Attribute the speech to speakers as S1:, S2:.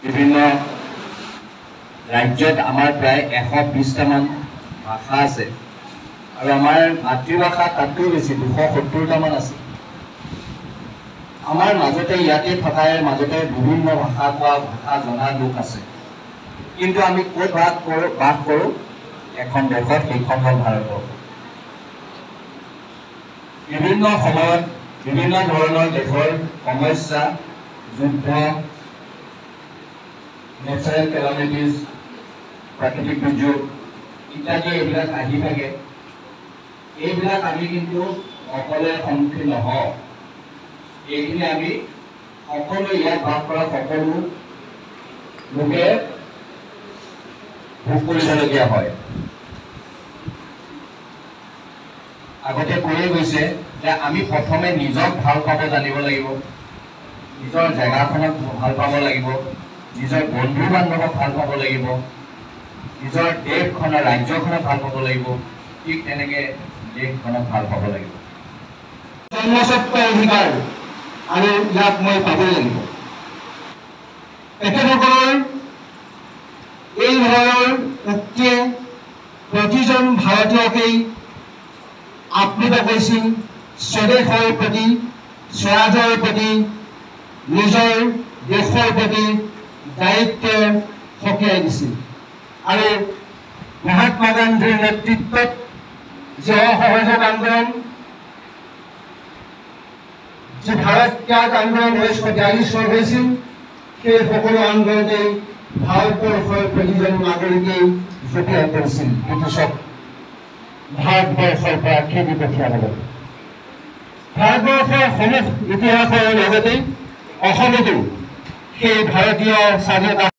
S1: বিভিন্ন ৰাজ্যত আমাৰ প্ৰায় 120টামান ভাষা আছে আৰু আমাৰ মাতৃভাষা তাতকৈ বেছি 270টামান আছে। আমাৰ মাজতে ইয়াতে থকাৰ মাজতে বিভিন্ন ভাষা কোৱা ভাষা জনা লোক আছে, কিন্তু আমি ক'ত বাস কৰোঁ এখন দেশত, সেইখন হ'ল ভাৰতবৰ্ষ। বিভিন্ন সময়ত বিভিন্ন ধৰণৰ দেশৰ সমস্যা, যুদ্ধ, নেচাৰেল কেলামিটিজ, প্ৰাকৃতিক দুৰ্যোগ ইত্যাদি এইবিলাক আহি থাকে। এইবিলাক আমি কিন্তু অকলে সন্মুখীন নহওঁ। এইখিনি আমি সকলো ইয়াত বাস কৰা সকলো লোকে ভোগ কৰিবলগীয়া হয়। আগতে কৈয়ে গৈছে যে আমি প্ৰথমে নিজক ভাল পাব জানিব লাগিব, নিজৰ জেগাখনক ভাল পাব লাগিব, নিজৰ বন্ধু বান্ধৱক ভাল পাব লাগিব, নিজৰ দেশখনৰ ৰাজ্যখনক ভাল পাব লাগিব, ঠিক তেনেকৈ দেশখনক ভাল পাব লাগিব।
S2: জন্মস্বত্ব অধিকাৰ আৰু ইয়াক মই পাবই লাগিব। তেখেতসকলৰ এই ধৰণৰ উক্তিয়ে প্ৰতিজন ভাৰতীয়কেই আপ্লুত কৰিছিল স্বদেশৰ প্ৰতি, স্বৰাজৰ প্ৰতি, নিজৰ দেশৰ প্ৰতি দায়িত্ব সকীয়াই দিছিল। আৰু মহাত্মা গান্ধীৰ নেতৃত্বত যে অসহযোগ আন্দোলন, যে ভাৰত ত্যাগ আন্দোলন 1942 হৈছিল, সেই সকলো আন্দোলনে ভাৰতবৰ্ষৰ প্ৰতিজন নাগৰিকেই জপিয়াই পৰিছিল ব্ৰিটিছক ভাৰতবৰ্ষৰ পৰা খেদি পঠিয়াবলৈ। ভাৰতবৰ্ষৰ সমূহ ইতিহাসৰ লগতে অসমতো সেই ভাৰতীয় স্বাধীনতা